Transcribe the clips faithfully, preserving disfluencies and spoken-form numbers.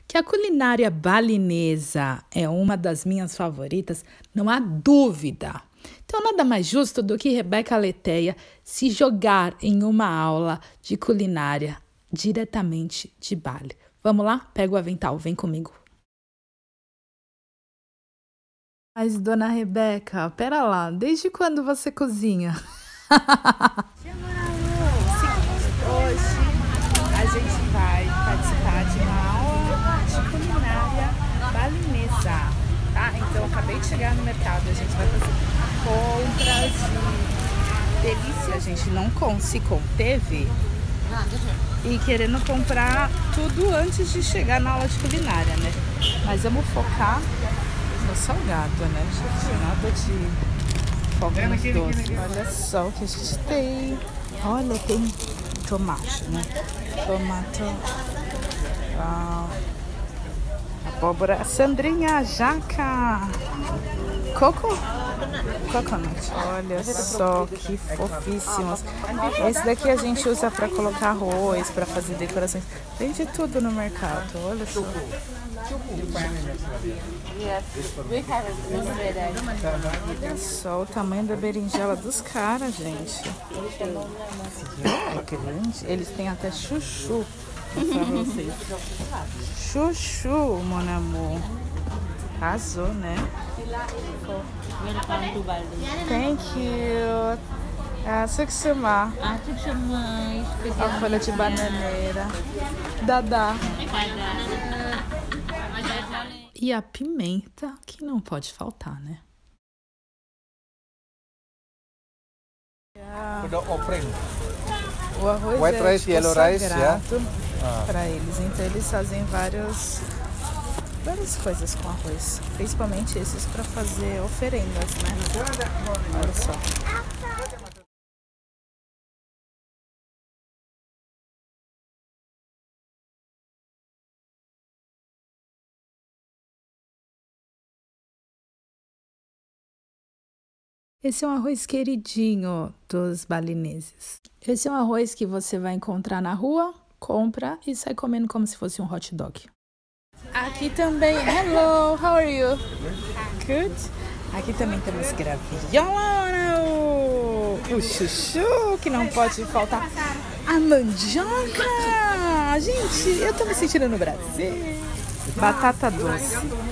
Que a culinária balinesa é uma das minhas favoritas, não há dúvida. Então, nada mais justo do que Rebeca Aletheia se jogar em uma aula de culinária diretamente de Bali. Vamos lá? Pega o avental, vem comigo. Mas, dona Rebeca, pera lá, desde quando você cozinha? Hoje a gente vai participar de uma aula de culinária balinesa, tá? Então, eu acabei de chegar no mercado, a gente vai fazer compras de delícia. A gente não con se conteve e querendo comprar tudo antes de chegar na aula de culinária, né? Mas vamos focar no salgado, né, gente? Nada de foco nos doces. Olha só o que a gente tem. Olha, tem tomate, né? Tomate. Uau. Abóbora. Sandrinha, jaca. Coco? Coconut. Olha só que fofíssimos. Esse daqui a gente usa para colocar arroz, para fazer decorações. Tem de tudo no mercado. Olha só. Olha só o tamanho da berinjela dos caras, gente. É grande. Eles têm até chuchu. Vou mostrar pra vocês. Chuchu, mon amor. Arrasou, né? Thank you. Ah, suksuma. Ah, suksuma. A folha de bananeira. Dadá. E a pimenta, que não pode faltar, né? O arroz White é rice, tipo yellow rice, sagrado Ah. para eles. Então eles fazem vários, várias coisas com arroz. Principalmente esses para fazer oferendas, né? Olha só. Esse é um arroz queridinho dos balineses. Esse é um arroz que você vai encontrar na rua, compra e sai comendo como se fosse um hot dog. Aqui também, hello, how are you? Good. Aqui também temos graviola, o, o chuchu, que não pode faltar, a mandioca. Gente, eu tô me sentindo no Brasil. Batata doce,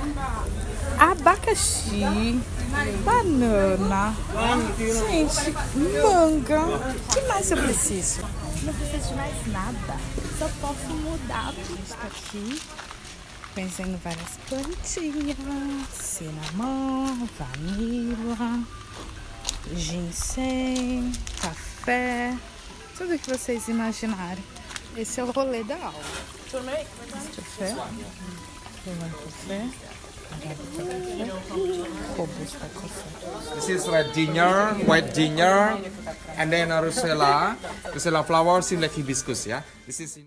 abacaxi, banana, gente, manga. O que mais eu preciso? Não preciso de mais nada, só posso mudar. A gente tá aqui conhecendo várias plantinhas, cinnamon, vanila, ginseng, café, tudo que vocês imaginarem. Esse é o rolê da aula. Café, café. This is red ginger, white ginger, and then a rosella, rosella flower, seem like hibiscus, yeah. This is.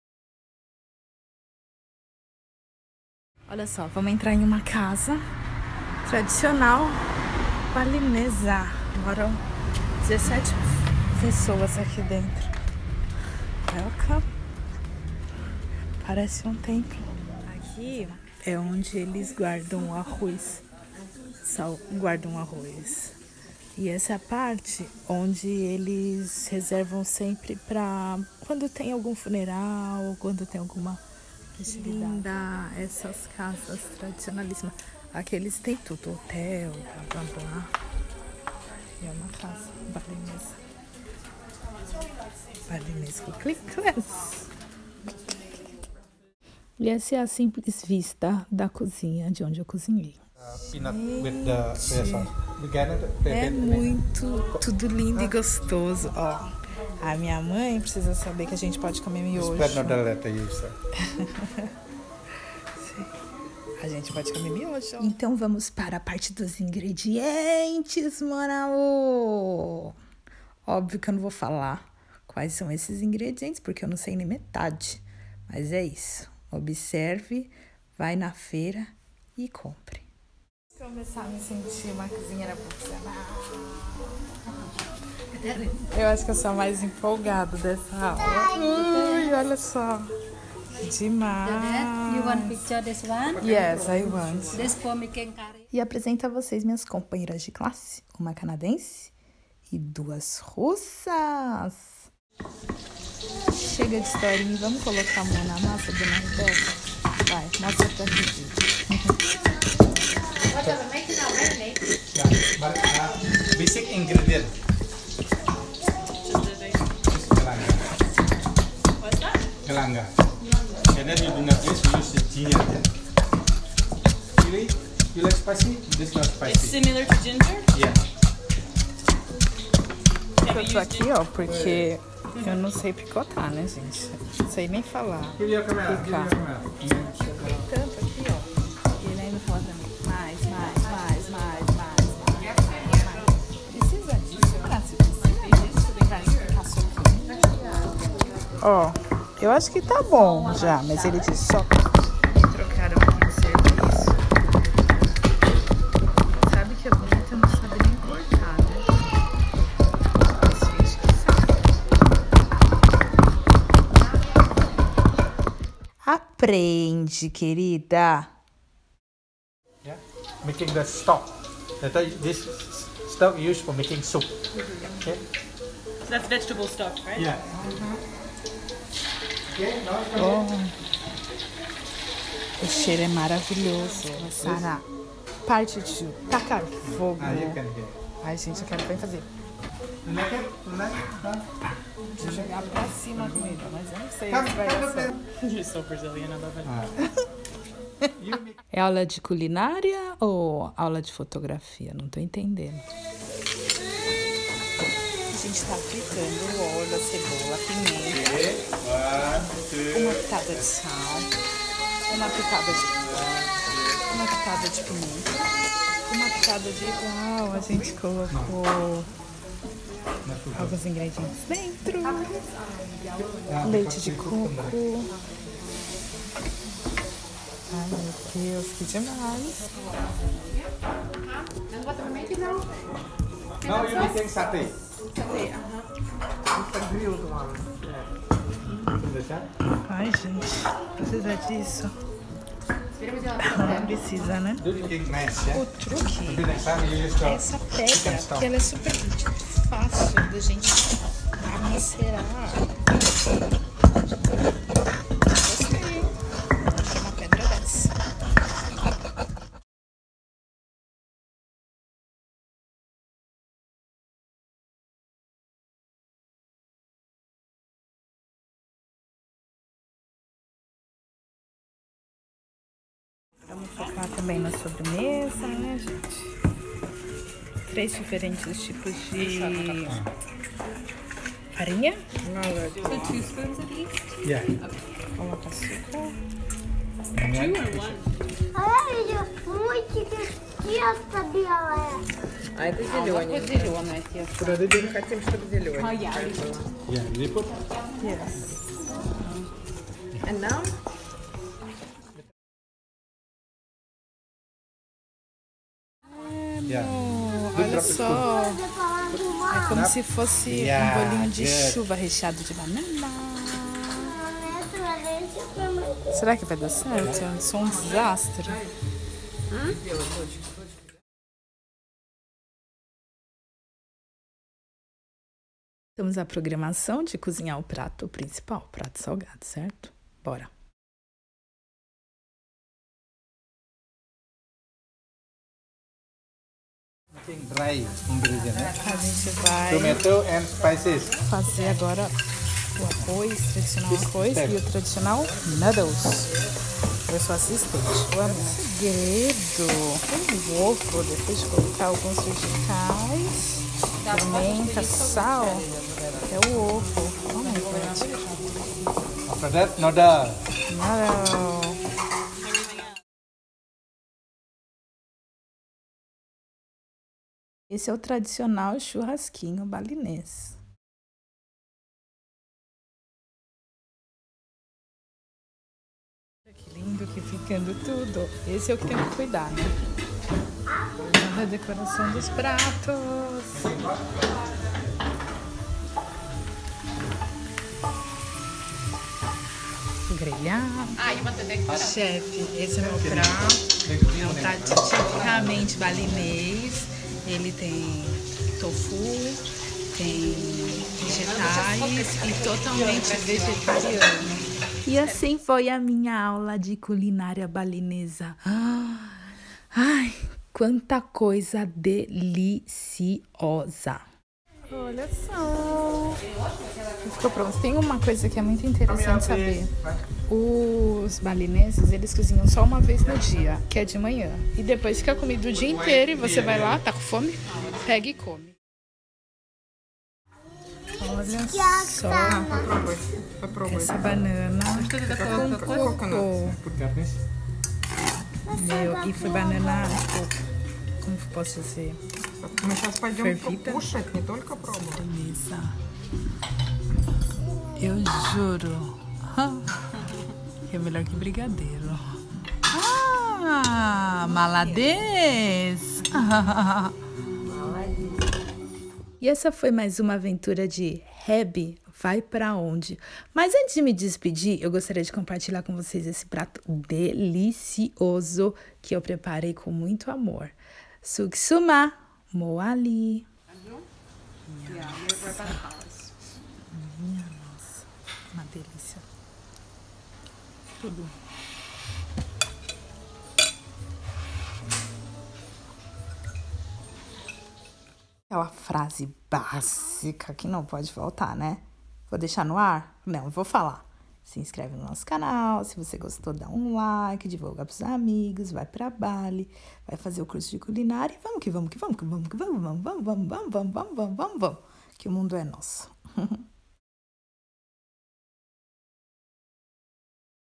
Olha só, vamos entrar em uma casa tradicional balinesa. Moram dezessete pessoas aqui dentro. Welcome. Parece um templo. Aqui é onde eles guardam o arroz. Sal, guardam o arroz. E essa é a parte onde eles reservam sempre para quando tem algum funeral, quando tem alguma linda, essas casas tradicionalíssimas. Aqui eles têm tudo, hotel, blá blá blá. E é uma casa balinesa. Balinesa com click-class. E essa é a simples vista da cozinha de onde eu cozinhei. Peanut with the É muito, tudo lindo e gostoso. Ó, a minha mãe precisa saber que a gente pode comer miojo. A gente pode comer miojo. Então vamos para a parte dos ingredientes, mon amor. Óbvio que eu não vou falar quais são esses ingredientes, porque eu não sei nem metade. Mas é isso. Observe, vai na feira e compre. Começar a me sentir uma cozinheira profissional. Eu acho que eu sou a mais empolgada dessa aula. Ui, olha só. Demais. You want picture this one? Yes, I want. This for making curry. E apresento a vocês minhas companheiras de classe, uma canadense e duas russas. Chega de historinha e vamos colocar a mão na massa, dona Rebeca? Vai, mostra pra gente. What does it make now? Marinade? Yeah, but uh, basic ingredient. Galanga. What's that? Galanga. And then you do not use, you use the ginger then. Really? You like spicy? This not spicy. It's similar to ginger? Yeah. Eu tô aqui, ó, porque eu não sei picotar, né, gente? Não sei nem falar. Give your camera. Give your camera. Tanto aqui, ó. E ele ainda fala pra mim, mais, mais, mais, mais, mais, mais, mais. Precisa disso, Cássio? Precisa disso? Pra explicar sobre. Ó, eu acho que tá bom já, mas ele disse só trocaram aqui o serviço. Sabe que é bonito, não sabe nem cortar, né? Esse bicho que sabe. Aprende, querida. Yeah. Making the stock. That this stock used for making soup. Okay. So that's vegetable stock, right? Yeah. Okay. Now it's okay. Oh. O cheiro é maravilhoso. Sara, parte de tacar fogo. Ah, you can get. Ai, gente, eu quero bem fazer. You like it? You like it? Huh? Vou jogar pra cima a comida, mas eu não sei Come, se vai come, dar certo. come. You're so Brazilian, I love it. Ah. You make. É aula de culinária ou aula de fotografia? Não tô entendendo. A gente tá fritando o óleo, a cebola, a pimenta, uma pitada de sal, uma pitada de uma pitada de pimenta, uma pitada de igual. A gente colocou alguns ingredientes dentro, leite de coco. Ai, meu Deus, que demais. Now you making satay. Okay, uh-huh. It's a grilled one. Yeah. Understand? Ai, gente, precisa disso? Não precisa, né? Do you think mash? Yeah. O truque Maybe next time you use é the essa pedra, porque ela é super fácil da gente amacerar. Gostei. Vou uma pedra dessa. Vamos focar também na sobremesa, né, gente? Três diferentes tipos de farinha. So two spoons of each? Yeah. Coloca açúcar. Two or one? А это зеленый. Зеленая тесто. Мы хотим, чтобы зеленый. Yeah. You put. Yes. And now? Yeah. Olha só. É como se fosse Yeah, um bolinho de good. chuva recheado de banana. Será que vai dar certo? Eu sou um desastre. Temos a programação de cozinhar o prato principal, o prato salgado, certo? Bora. Making dry ingredient. né? A gente vai Tomato and spices. fazer agora o arroz, o tradicional arroz e o tradicional noodles. Eu sou assistente. O segredo, o ovo, depois de colocar alguns vegetais, pimenta, sal, é o ovo. Oh my God. After that, noodle. Não. Esse é o tradicional churrasquinho balinês. Que lindo que ficando tudo. Esse é o que tem que cuidar, né? A decoração dos pratos. grelhado. Chefe, esse é meu prato. É um prato tipicamente balinês. Ele tem tofu, tem vegetais e totalmente vegetariano. E assim foi a minha aula de culinária balinesa. Ai, quanta coisa deliciosa. Olha só. Ficou pronto. Tem uma coisa que é muito interessante saber. Os balineses, eles cozinham só uma vez no dia, que é de manhã. E depois fica comido o dia inteiro e você vai lá, tá com fome, pega e come. Olha só. Essa banana com coco. Meu, e foi banana, tipo, como posso dizer? Мы сейчас пойдем кушать, не только пробовать. Delícia. Eu juro. É melhor que brigadeiro. Ah, maladez. E essa foi mais uma aventura de Reb vai pra onde? Mas antes de me despedir, eu gostaria de compartilhar com vocês esse prato delicioso que eu preparei com muito amor. Suksuma Moali. Minha nossa, uma delícia. Tudo. Aquela frase básica que não pode faltar, né? Vou deixar no ar? Não, vou falar. Se inscreve no nosso canal, se você gostou, dá um like, divulga pros amigos, vai pra Bali, vai fazer o curso de culinária e vamos que vamos, que vamos, que vamos, que vamos, vamos, vamos, vamos, vamos, vamos, vamos, vamos, vamos, que o mundo é nosso.